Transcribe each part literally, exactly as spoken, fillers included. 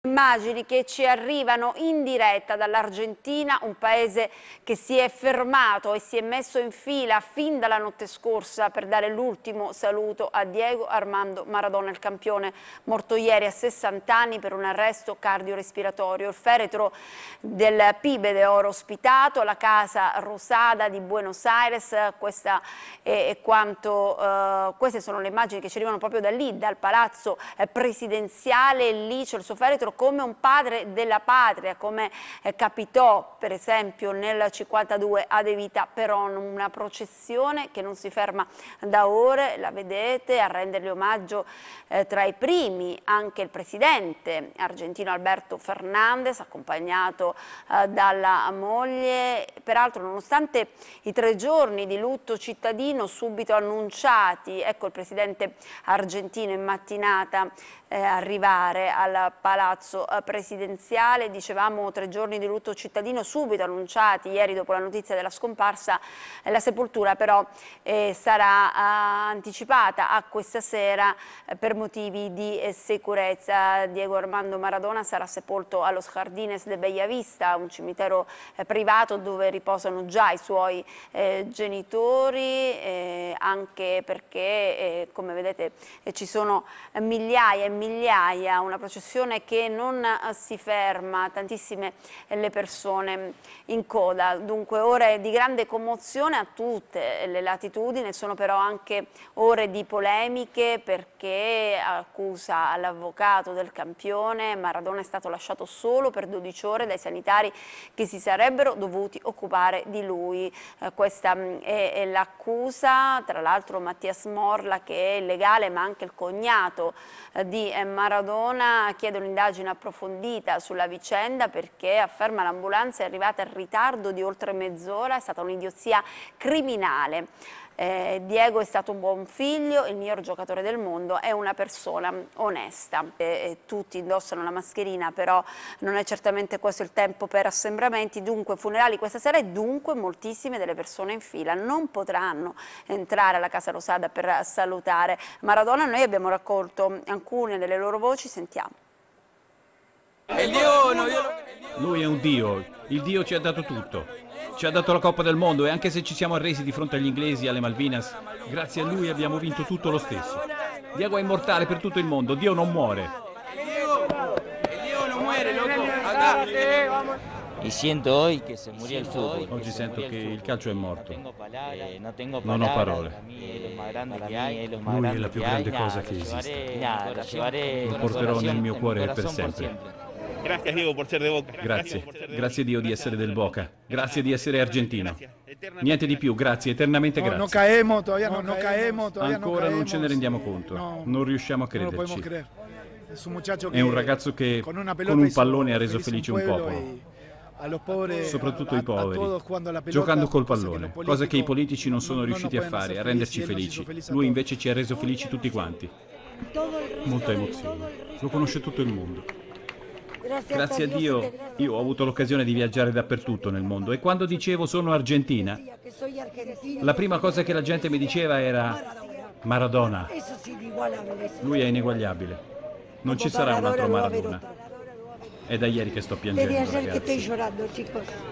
Immagini che ci arrivano in diretta dall'Argentina, un paese che si è fermato e si è messo in fila fin dalla notte scorsa per dare l'ultimo saluto a Diego Armando Maradona, il campione morto ieri a sessanta anni per un arresto cardiorespiratorio. Il feretro del Pibe de Oro ospitato alla Casa Rosada di Buenos Aires. Questa è quanto, eh, queste sono le immagini che ci arrivano proprio da lì, dal palazzo presidenziale. Lì c'è il suo feretro come un padre della patria, come eh, capitò per esempio nel cinquantadue a De Vita Perón, una processione che non si ferma da ore, la vedete, a rendergli omaggio eh, tra i primi anche il presidente argentino Alberto Fernández, accompagnato eh, dalla moglie. Peraltro, nonostante i tre giorni di lutto cittadino subito annunciati, ecco il presidente argentino in mattinata eh, arrivare al palazzo eh, presidenziale. Dicevamo tre giorni di lutto cittadino subito annunciati ieri dopo la notizia della scomparsa. Eh, la sepoltura però eh, sarà eh, anticipata a questa sera eh, per motivi di eh, sicurezza. Diego Armando Maradona sarà sepolto a Los Jardines de Bellavista, un cimitero eh, privato dove riposano già i suoi eh, genitori, eh, anche perché eh, come vedete eh, ci sono migliaia e migliaia, una processione che non eh, si ferma, tantissime eh, le persone in coda. Dunque ore di grande commozione a tutte le latitudini, sono però anche ore di polemiche perché, accusa all'avvocato del campione, Maradona è stato lasciato solo per dodici ore dai sanitari che si sarebbero dovuti occupare di lui. Eh, questa mh, è, è l'accusa. Tra l'altro Mattias Morla, che è il legale ma anche il cognato eh, di eh, Maradona, chiede un'indagine approfondita sulla vicenda perché, afferma, l'ambulanza è arrivata in ritardo di oltre mezz'ora, è stata un'idiozia criminale. Eh, Diego è stato un buon figlio, il miglior giocatore del mondo, è una persona onesta. Eh, eh, tutti indossano la mascherina, però non è certamente questo il tempo per assembramenti. Dunque funerali questa sera e dunque moltissime delle persone in fila non potranno entrare alla Casa Rosada per salutare Maradona. Noi abbiamo raccolto alcune delle loro voci, sentiamo. Lui è un dio, il dio ci ha dato tutto. Ci ha dato la Coppa del Mondo e anche se ci siamo arresi di fronte agli inglesi e alle Malvinas, grazie a lui abbiamo vinto tutto lo stesso. Diego è immortale per tutto il mondo, Dio non muore. E sento oggi che se murió il fútbol. Oggi sento che il calcio è morto. Non ho parole. Lui è la più grande cosa che esiste. Lo porterò nel mio cuore per sempre. Grazie Diego per essere del Boca. Grazie, grazie Dio di essere del Boca, grazie di essere argentino. Niente di più, grazie, eternamente grazie. No caemos, todavía no, no caemos, todavía Ancora no non ce ne rendiamo conto, non riusciamo a crederci. È un ragazzo che con un pallone ha reso felice un popolo, soprattutto i poveri, giocando col pallone, cosa che i politici non sono riusciti a fare, a renderci felici. Lui invece ci ha reso felici tutti quanti. Molta emozione, lo conosce tutto il mondo. Grazie a Dio io ho avuto l'occasione di viaggiare dappertutto nel mondo e quando dicevo sono argentina, la prima cosa che la gente mi diceva era Maradona. Lui è ineguagliabile. Non ci sarà un altro Maradona. È da ieri che sto piangendo, ragazzi.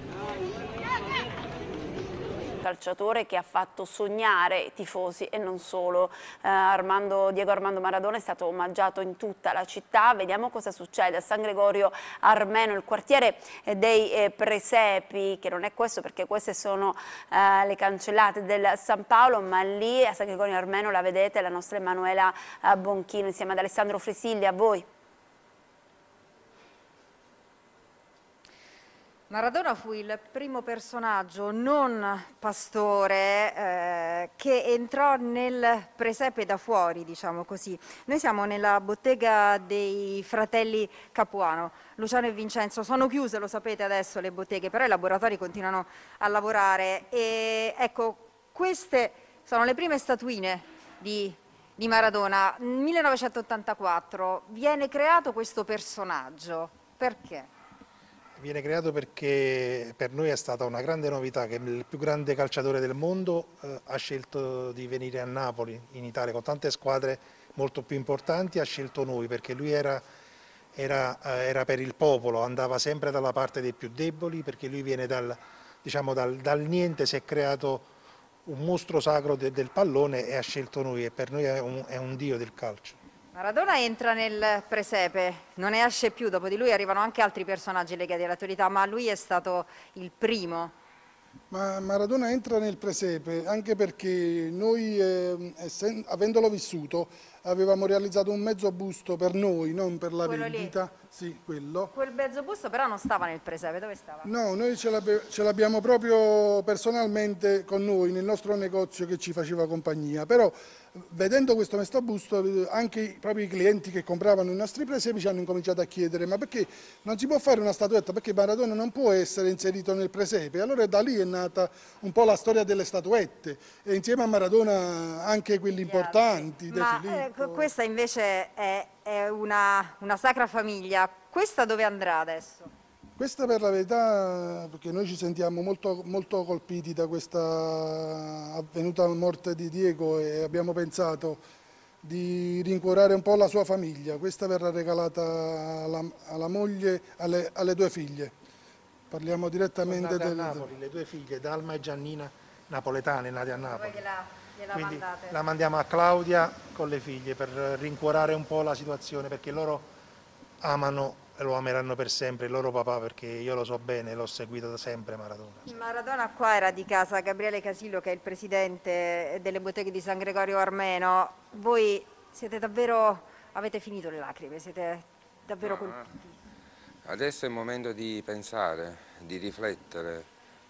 Calciatore che ha fatto sognare i tifosi e non solo. Eh, Armando, Diego Armando Maradona è stato omaggiato in tutta la città. Vediamo cosa succede a San Gregorio Armeno, il quartiere dei eh, Presepi, che non è questo perché queste sono eh, le cancellate del San Paolo, ma lì a San Gregorio Armeno la vedete, la nostra Emanuela eh, Bonchino insieme ad Alessandro Frisilli. A voi. Maradona fu il primo personaggio non pastore eh, che entrò nel presepe da fuori, diciamo così. Noi siamo nella bottega dei fratelli Capuano. Luciano e Vincenzo sono chiuse, lo sapete adesso, le botteghe, però i laboratori continuano a lavorare. E ecco, queste sono le prime statuine di, di Maradona. Nel millenovecentottantaquattro viene creato questo personaggio. Perché? Viene creato perché per noi è stata una grande novità che il più grande calciatore del mondo eh, ha scelto di venire a Napoli, in Italia, con tante squadre molto più importanti, ha scelto noi perché lui era era, era per il popolo, andava sempre dalla parte dei più deboli, perché lui viene dal, diciamo, dal, dal niente, si è creato un mostro sacro de, del pallone e ha scelto noi, e per noi è un, è un dio del calcio. Maradona entra nel presepe, non ne esce più, dopo di lui arrivano anche altri personaggi legati all'attualità, ma lui è stato il primo. Ma Maradona entra nel presepe anche perché noi, eh, essendo, avendolo vissuto, avevamo realizzato un mezzo busto per noi, non per la quello vendita. Lì. Sì, quello. Quel mezzo busto però non stava nel presepe, dove stava? No, noi ce l'abbiamo proprio personalmente con noi, nel nostro negozio che ci faceva compagnia, però vedendo questo mezzo busto anche i propri clienti che compravano i nostri presepi ci hanno incominciato a chiedere: ma perché non si può fare una statuetta, perché Maradona non può essere inserito nel presepe? Allora da lì è nata un po' la storia delle statuette, e insieme a Maradona anche quelli importanti. Ma eh, questa invece è, è una, una sacra famiglia, questa dove andrà adesso? Questa per la verità, perché noi ci sentiamo molto, molto colpiti da questa avvenuta morte di Diego e abbiamo pensato di rincuorare un po' la sua famiglia. Questa verrà regalata alla, alla moglie, alle, alle due figlie. Parliamo direttamente del... del... a Napoli, le due figlie, Dalma e Giannina, napoletane, nate a Napoli. Poi gliela, gliela Quindi mandate. la mandiamo a Claudia con le figlie per rincuorare un po' la situazione, perché loro amano e lo ameranno per sempre il loro papà, perché io lo so bene, l'ho seguito da sempre Maradona. Maradona qua era di casa, Gabriele Casillo che è il presidente delle botteghe di San Gregorio Armeno. Voi siete davvero, avete finito le lacrime, siete davvero colpiti? Adesso è il momento di pensare, di riflettere,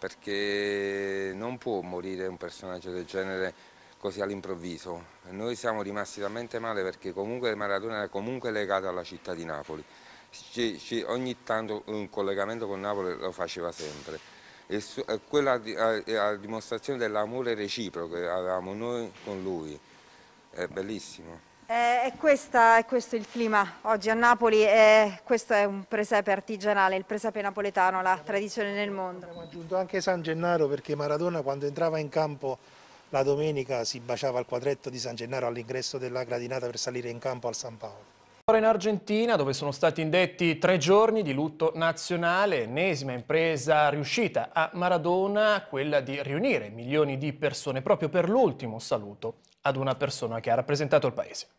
perché non può morire un personaggio del genere così all'improvviso. Noi siamo rimasti talmente male perché comunque Maradona era comunque legato alla città di Napoli. Ci, ci, ogni tanto un collegamento con Napoli lo faceva sempre, e su, eh, quella è la dimostrazione dell'amore reciproco che avevamo noi con lui, è bellissimo. Eh, è, questa, è questo il clima oggi a Napoli, e questo è un presepe artigianale, il presepe napoletano, la tradizione nel mondo. Abbiamo aggiunto anche San Gennaro, perché Maradona quando entrava in campo la domenica si baciava al quadretto di San Gennaro all'ingresso della gradinata per salire in campo al San Paolo. Ora in Argentina, dove sono stati indetti tre giorni di lutto nazionale, ennesima impresa riuscita a Maradona, quella di riunire milioni di persone proprio per l'ultimo saluto ad una persona che ha rappresentato il paese.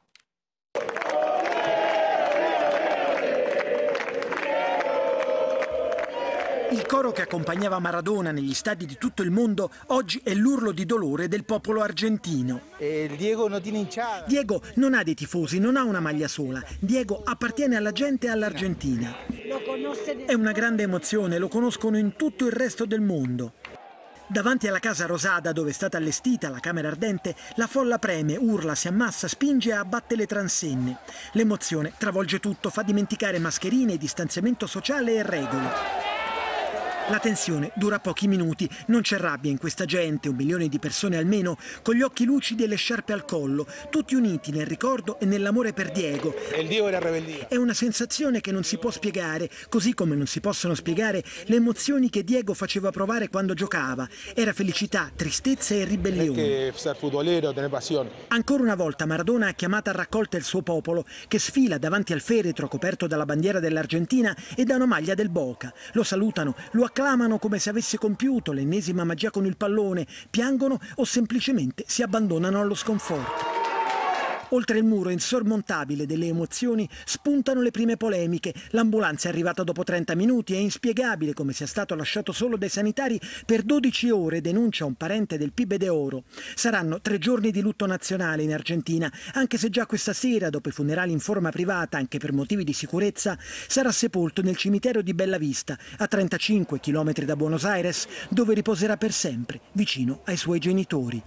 Il coro che accompagnava Maradona negli stadi di tutto il mondo oggi è l'urlo di dolore del popolo argentino. Eh, Diego non tiene hinchada. Diego non ha dei tifosi, non ha una maglia sola. Diego appartiene alla gente e all'Argentina. È una grande emozione, lo conoscono in tutto il resto del mondo. Davanti alla Casa Rosada, dove è stata allestita la Camera Ardente, la folla preme, urla, si ammassa, spinge e abbatte le transenne. L'emozione travolge tutto, fa dimenticare mascherine, distanziamento sociale e regole. La tensione dura pochi minuti, non c'è rabbia in questa gente, un milione di persone almeno, con gli occhi lucidi e le sciarpe al collo, tutti uniti nel ricordo e nell'amore per Diego. Il Dio era rebeldia. È una sensazione che non si può spiegare, così come non si possono spiegare le emozioni che Diego faceva provare quando giocava. Era felicità, tristezza e ribellione. Ancora una volta Maradona ha chiamato a raccolta il suo popolo, che sfila davanti al feretro coperto dalla bandiera dell'Argentina e da una maglia del Boca. Lo salutano, lo acclamano come se avesse compiuto l'ennesima magia con il pallone, piangono o semplicemente si abbandonano allo sconforto. Oltre il muro insormontabile delle emozioni spuntano le prime polemiche. L'ambulanza è arrivata dopo trenta minuti, è inspiegabile come sia stato lasciato solo dai sanitari per dodici ore, denuncia un parente del Pibe de Oro. Saranno tre giorni di lutto nazionale in Argentina, anche se già questa sera, dopo i funerali in forma privata, anche per motivi di sicurezza, sarà sepolto nel cimitero di Bella Vista, a trentacinque chilometri da Buenos Aires, dove riposerà per sempre, vicino ai suoi genitori.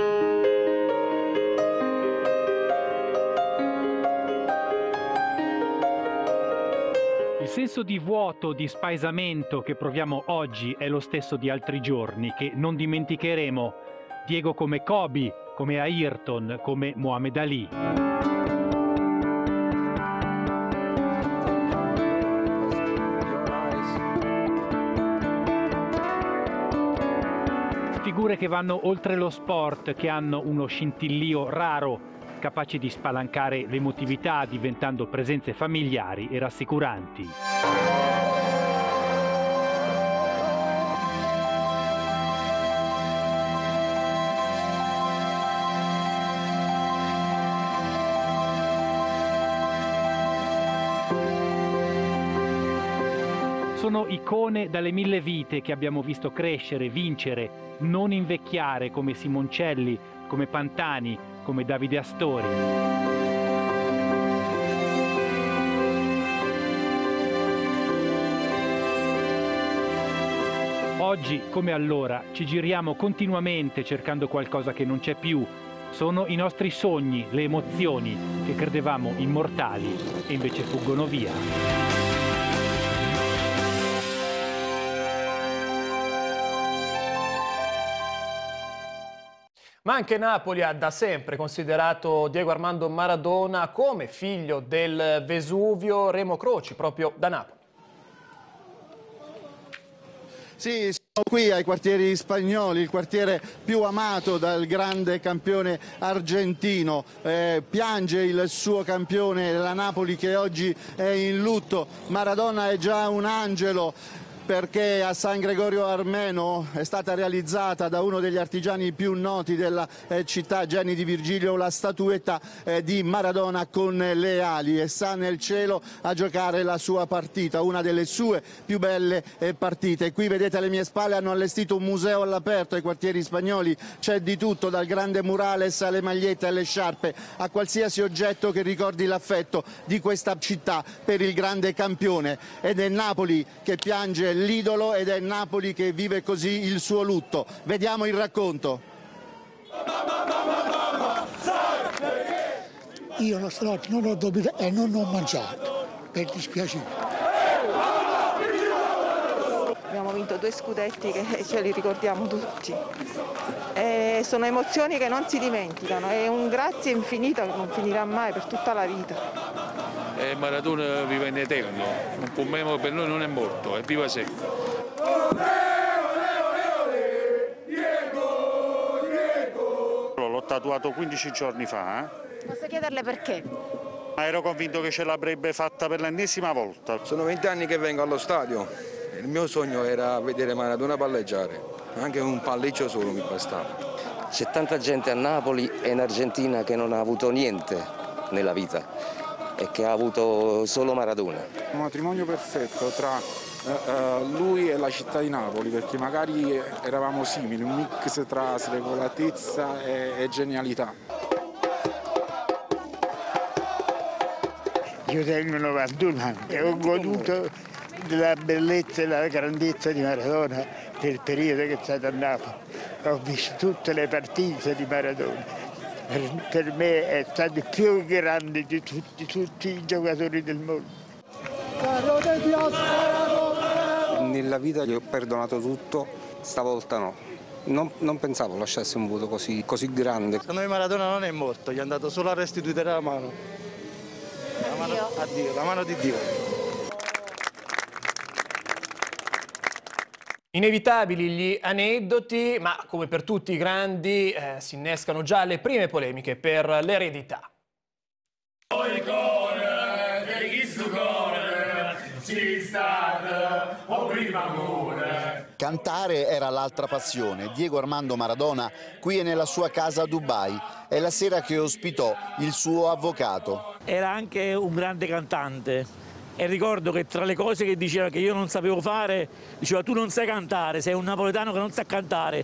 Il senso di vuoto, di spaesamento che proviamo oggi è lo stesso di altri giorni, che non dimenticheremo. Diego come Kobe, come Ayrton, come Muhammad Ali. Figure che vanno oltre lo sport, che hanno uno scintillio raro capaci di spalancare l'emotività diventando presenze familiari e rassicuranti. Sono icone dalle mille vite che abbiamo visto crescere, vincere, non invecchiare, come Simoncelli, come Pantani, come Davide Astori. Oggi, come allora, ci giriamo continuamente cercando qualcosa che non c'è più. Sono i nostri sogni, le emozioni che credevamo immortali e invece fuggono via. Ma anche Napoli ha da sempre considerato Diego Armando Maradona come figlio del Vesuvio. Remo Croci, proprio da Napoli. Sì, siamo qui ai quartieri spagnoli, il quartiere più amato dal grande campione argentino. Eh, piange il suo campione, la Napoli, che oggi è in lutto. Maradona è già un angelo, perché a San Gregorio Armeno è stata realizzata da uno degli artigiani più noti della eh, città, Gianni Di Virgilio, la statuetta eh, di Maradona con le ali, e sta nel cielo a giocare la sua partita, una delle sue più belle eh, partite. Qui vedete alle mie spalle hanno allestito un museo all'aperto ai quartieri spagnoli, c'è di tutto, dal grande murales alle magliette, alle sciarpe, a qualsiasi oggetto che ricordi l'affetto di questa città per il grande campione. Ed è Napoli che piange l'idolo, ed è Napoli che vive così il suo lutto. Vediamo il racconto. Io la stanotte non ho dormito e non ho mangiato per dispiacere. Abbiamo vinto due scudetti che ce li ricordiamo tutti. E sono emozioni che non si dimenticano, è un grazie infinito che non finirà mai, per tutta la vita. E Maradona vive in eterno, un po' meno per noi non è morto, è viva sempre. L'ho tatuato quindici giorni fa. Eh? Posso chiederle perché? Ma ero convinto che ce l'avrebbe fatta per l'ennesima volta. Sono vent'anni che vengo allo stadio, il mio sogno era vedere Maradona palleggiare, anche un palleggio solo mi bastava. C'è tanta gente a Napoli e in Argentina che non ha avuto niente nella vita e che ha avuto solo Maradona. Un matrimonio perfetto tra uh, uh, lui e la città di Napoli, perché magari eravamo simili, un mix tra sregolatezza e, e genialità. Io tengo novantuno anni e ho goduto della bellezza e della grandezza di Maradona del periodo che è stato a Napoli. Ho visto tutte le partite di Maradona. Per me è stato il più grande di tutti, tutti i giocatori del mondo. Nella vita gli ho perdonato tutto, stavolta no. Non, non pensavo lasciasse un vuoto così, così grande. Secondo me Maradona non è morto, gli è andato solo a restituire la mano. La mano a Dio, la mano di Dio. Inevitabili gli aneddoti, ma come per tutti i grandi eh, si innescano già le prime polemiche per l'eredità. Cantare era l'altra passione. Diego Armando Maradona qui è nella sua casa a Dubai. È la sera che ospitò il suo avvocato. Era anche un grande cantante. E ricordo che tra le cose che diceva che io non sapevo fare, diceva: tu non sai cantare, sei un napoletano che non sa cantare.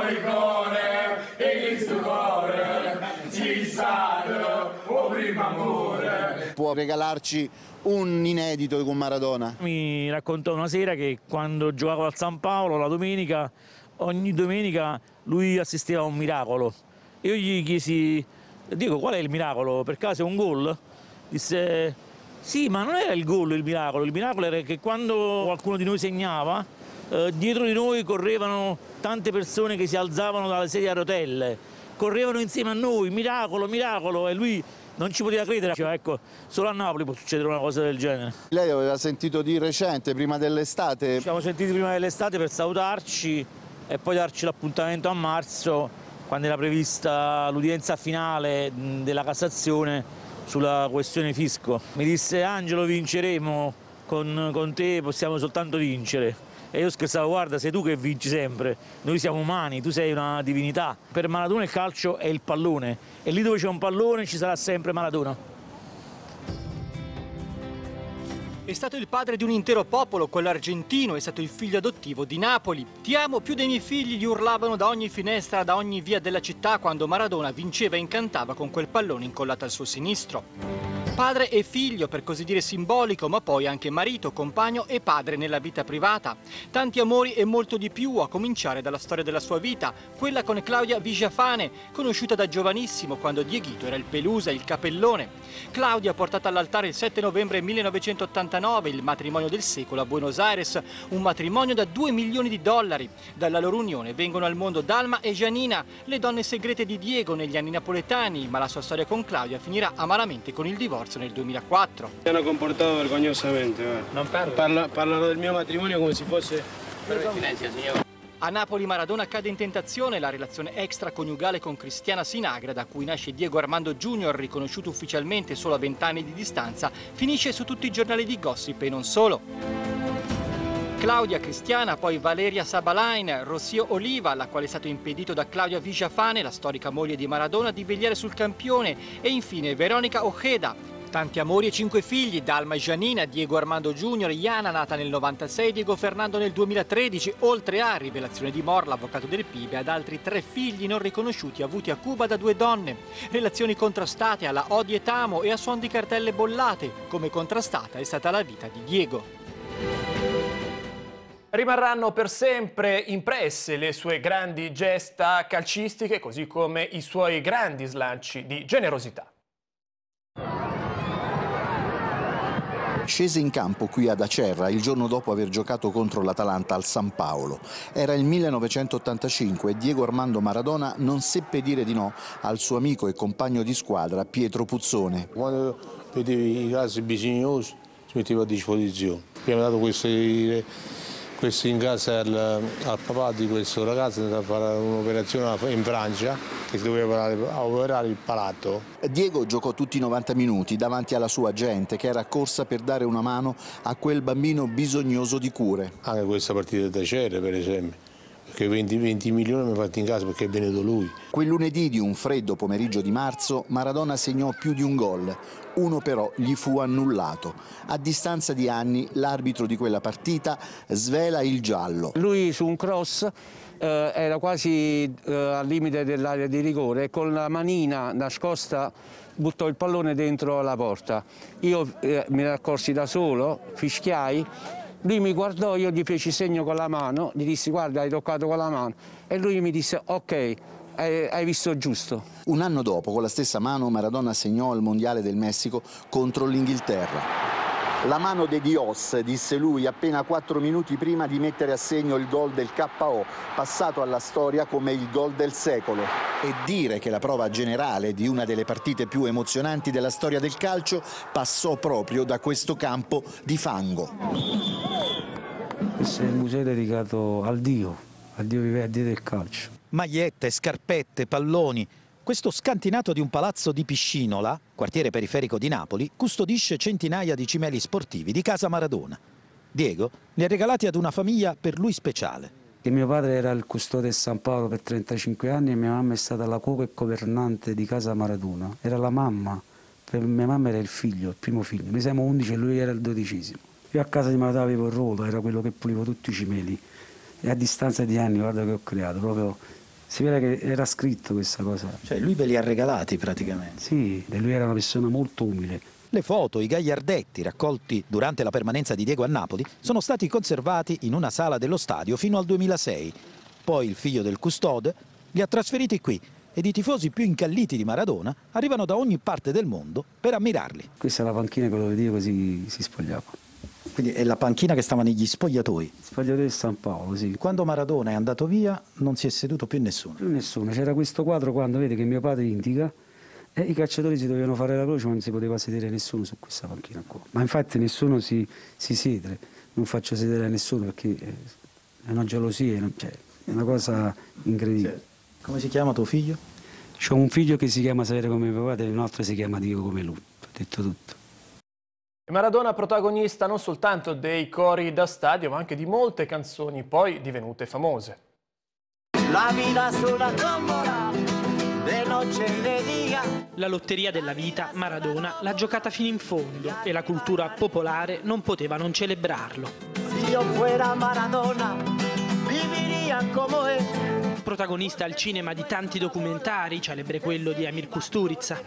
Può regalarci un inedito con Maradona? Mi raccontò una sera che quando giocavo al San Paolo la domenica, ogni domenica lui assisteva a un miracolo. Io gli chiesi: Diego, qual è il miracolo? Per caso è un gol? Disse: sì, ma non era il gol il miracolo, il miracolo era che quando qualcuno di noi segnava, eh, dietro di noi correvano tante persone che si alzavano dalle sedie a rotelle, correvano insieme a noi, miracolo, miracolo, e lui non ci poteva credere. Diceva: ecco, solo a Napoli può succedere una cosa del genere. Lei aveva sentito di recente, prima dell'estate? Ci siamo sentiti prima dell'estate per salutarci e poi darci l'appuntamento a marzo quando era prevista l'udienza finale della Cassazione sulla questione fisco. Mi disse: Angelo, vinceremo, con, con te possiamo soltanto vincere. E io scherzavo: guarda, sei tu che vinci sempre, noi siamo umani, tu sei una divinità. Per Maradona il calcio è il pallone, e lì dove c'è un pallone ci sarà sempre Maradona. È stato il padre di un intero popolo, quello argentino, è stato il figlio adottivo di Napoli. Ti amo più dei miei figli, gli urlavano da ogni finestra, da ogni via della città quando Maradona vinceva e incantava con quel pallone incollato al suo sinistro. Padre e figlio, per così dire simbolico, ma poi anche marito, compagno e padre nella vita privata. Tanti amori e molto di più, a cominciare dalla storia della sua vita, quella con Claudia Vigiafane, conosciuta da giovanissimo quando Dieguito era il pelusa, il capellone. Claudia portata all'altare il sette novembre millenovecentottantanove, il matrimonio del secolo a Buenos Aires, un matrimonio da due milioni di dollari. Dalla loro unione vengono al mondo Dalma e Gianina, le donne segrete di Diego negli anni napoletani, ma la sua storia con Claudia finirà amaramente con il divorzio nel duemilaquattro. Mi hanno comportato vergognosamente. Non parlo. Parlo, parlano del mio matrimonio come se fosse... Silenzio, signore. A Napoli Maradona cade in tentazione la relazione extraconiugale con Cristiana Sinagra, da cui nasce Diego Armando Junior, riconosciuto ufficialmente solo a vent'anni di distanza, finisce su tutti i giornali di gossip e non solo. Claudia Cristiana, poi Valeria Sabalain, Rossio Oliva, alla quale è stato impedito da Claudia Vigiafane, la storica moglie di Maradona, di vegliare sul campione, e infine Veronica Ojeda. Tanti amori e cinque figli, Dalma e Gianina, Diego Armando Junior, Iana nata nel novantasei, Diego Fernando nel duemilatredici, oltre a rivelazione di Mor, l'avvocato del P I B, ad altri tre figli non riconosciuti avuti a Cuba da due donne. Relazioni contrastate alla odi et amo e a suon di cartelle bollate, come contrastata è stata la vita di Diego. Rimarranno per sempre impresse le sue grandi gesta calcistiche, così come i suoi grandi slanci di generosità. Scese in campo qui ad Acerra il giorno dopo aver giocato contro l'Atalanta al San Paolo. Era il millenovecentottantacinque e Diego Armando Maradona non seppe dire di no al suo amico e compagno di squadra Pietro Puzzone. Quando vedevi i casi bisognosi si metteva a disposizione. Abbiamo dato questi, questi in casa al, al papà di questo ragazzo, è andato a fare un'operazione in Francia che doveva operare il palato. Diego giocò tutti i novanta minuti davanti alla sua gente che era accorsa per dare una mano a quel bambino bisognoso di cure. Anche questa partita da Cere, per esempio, perché venti, venti milioni mi ha fatti in casa perché è venuto lui. Quel lunedì di un freddo pomeriggio di marzo Maradona segnò più di un gol, uno però gli fu annullato. A distanza di anni l'arbitro di quella partita svela il giallo. Lui su un cross eh, era quasi eh, al limite dell'area di rigore e con la manina nascosta buttò il pallone dentro la porta. Io eh, me ne accorsi da solo, fischiai. Lui mi guardò, io gli feci segno con la mano, gli dissi guarda hai toccato con la mano e lui mi disse ok, hai, hai visto giusto. Un anno dopo con la stessa mano Maradona segnò al Mondiale del Messico contro l'Inghilterra. La mano de Dios, disse lui appena quattro minuti prima di mettere a segno il gol del K O, passato alla storia come il gol del secolo. E dire che la prova generale di una delle partite più emozionanti della storia del calcio passò proprio da questo campo di fango. Questo è il museo dedicato al Dio, al Dio vive, al Dio del calcio. Magliette, scarpette, palloni. Questo scantinato di un palazzo di Piscinola, quartiere periferico di Napoli, custodisce centinaia di cimeli sportivi di casa Maradona. Diego li ha regalati ad una famiglia per lui speciale. E mio padre era il custode del San Paolo per trentacinque anni e mia mamma è stata la cuoca e governante di casa Maradona. Era la mamma, per mia mamma era il figlio, il primo figlio. Noi siamo undici e lui era il dodicesimo. Io a casa di Maradona avevo il ruolo, era quello che pulivo tutti i cimeli. E a distanza di anni guarda che ho creato, proprio... Si vede che era scritto questa cosa. Cioè lui ve li ha regalati praticamente? Sì, e lui era una persona molto umile. Le foto, i gagliardetti raccolti durante la permanenza di Diego a Napoli sono stati conservati in una sala dello stadio fino al duemilasei. Poi il figlio del custode li ha trasferiti qui ed i tifosi più incalliti di Maradona arrivano da ogni parte del mondo per ammirarli. Questa è la panchina che lo vedevo così si spogliava. Quindi è la panchina che stava negli spogliatoi? Spogliatoi di San Paolo, sì. Quando Maradona è andato via non si è seduto più nessuno? Più nessuno. C'era questo quadro quando vede che mio padre indica e i calciatori si dovevano fare la croce ma non si poteva sedere nessuno su questa panchina qua. Ma infatti nessuno si, si siede, non faccio sedere a nessuno perché è una gelosia, cioè, è una cosa incredibile. Come si chiama tuo figlio? C'ho un figlio che si chiama Saverio come mio padre e un altro si chiama Dio come lui. Ho detto tutto. Maradona protagonista non soltanto dei cori da stadio, ma anche di molte canzoni poi divenute famose. La vita sulla tombola, de noche e de dia. La lotteria della vita, Maradona, l'ha giocata fino in fondo e la cultura popolare non poteva non celebrarlo. Se io fuera Maradona, viviría como es. Protagonista al cinema di tanti documentari, celebre quello di Emir Kusturica.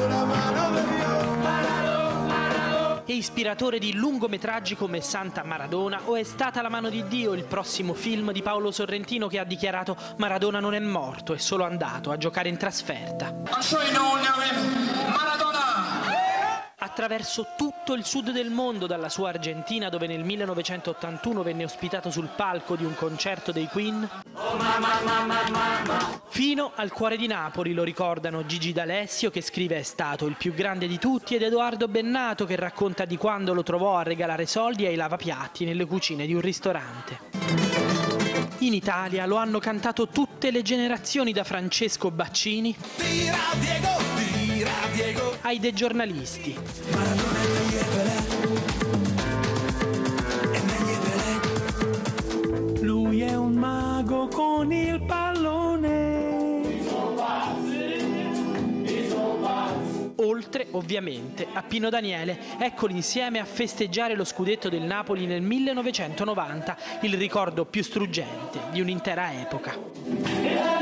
E ispiratore di lungometraggi come Santa Maradona o È stata la mano di Dio, il prossimo film di Paolo Sorrentino che ha dichiarato Maradona non è morto, è solo andato a giocare in trasferta. Attraverso tutto il sud del mondo, dalla sua Argentina dove nel millenovecentottantuno venne ospitato sul palco di un concerto dei Queen, fino al cuore di Napoli, lo ricordano Gigi D'Alessio che scrive È stato il più grande di tutti ed Edoardo Bennato che racconta di quando lo trovò a regalare soldi ai lavapiatti nelle cucine di un ristorante. In Italia lo hanno cantato tutte le generazioni da Francesco Baccini tira Diego, tira Diego, ai dei giornalisti. Lui è un mago con il pallone. Oltre, ovviamente, a Pino Daniele, eccoli insieme a festeggiare lo scudetto del Napoli nel millenovecentonovanta, il ricordo più struggente di un'intera epoca.